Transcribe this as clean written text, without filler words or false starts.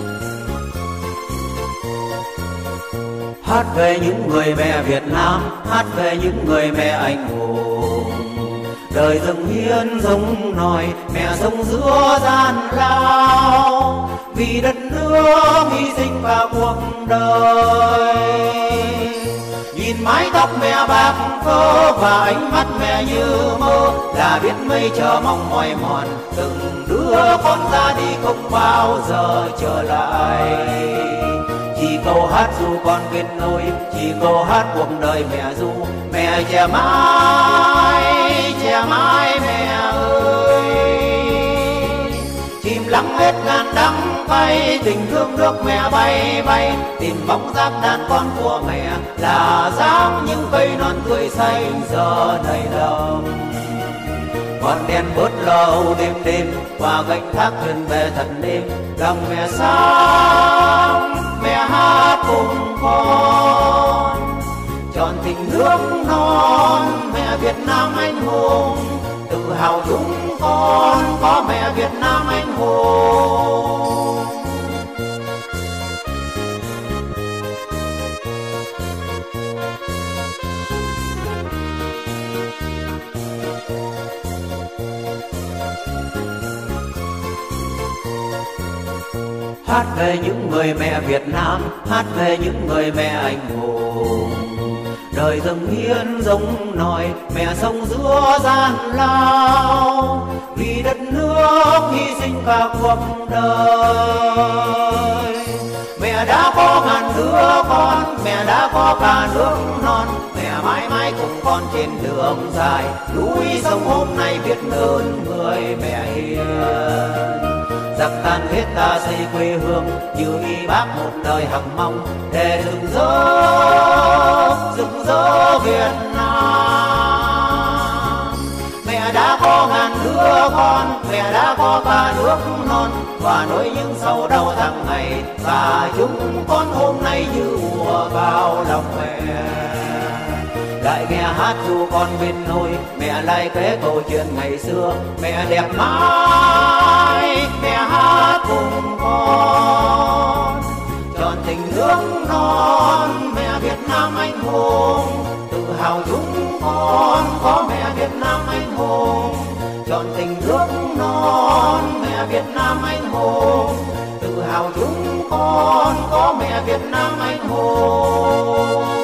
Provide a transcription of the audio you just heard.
Hát về những người mẹ Việt Nam, hát về những người mẹ anh hùng. Đời dâng hiến giống nòi, mẹ sống giữa gian lao, vì đất nước hy sinh cả cuộc đời. Nhìn mái tóc mẹ bạc phơ và ánh mắt mẹ như mơ, là biết mây chờ mong mỏi mòn từng đứa con ra đi không bao giờ trở lại. Chỉ câu hát ru con kết nối, chỉ câu hát cuộc đời mẹ ru, mẹ trẻ mãi mẹ ơi. Chìm lắng hết ngàn đắng cay, tình thương nước mẹ bay bay, tìm bóng dáng đàn con của mẹ là dáng những cây non tươi xanh giờ đầy lòng. Con đèn bớt lâu đêm đêm qua gánh thác thuyền về thật đêm, lòng mẹ sáng mẹ hát cùng con. Tròn tình nước non mẹ Việt Nam anh hùng, tự hào chúng con có mẹ Việt Nam anh hùng. Hát về những người mẹ Việt Nam, hát về những người mẹ anh hùng. Đời dâng hiến giống nòi, mẹ sống giữa gian lao, vì đất nước hy sinh cả cuộc đời. Mẹ đã có ngàn đứa con, mẹ đã có cả nước non, mẹ mãi mãi cùng con trên đường dài, núi sông hôm nay biết ơn người mẹ hiền. Giặc tan hết ta xây quê hương, như y bác một đời hằng mong, để rực rỡ Việt Nam. Mẹ đã có ngàn đứa con, mẹ đã có cả nước non, và nỗi những sầu đau tháng ngày, và chúng con hôm nay như ùa vào lòng mẹ. Lại nghe hát ru con bên nôi, mẹ lại kể câu chuyện ngày xưa, mẹ đẹp mãi mẹ hát cùng con. Tròn tình nước non mẹ Việt Nam anh hùng, tự hào chúng con có mẹ Việt Nam anh hùng. Tròn tình nước non mẹ Việt Nam anh hùng, tự hào chúng con có mẹ Việt Nam anh hùng.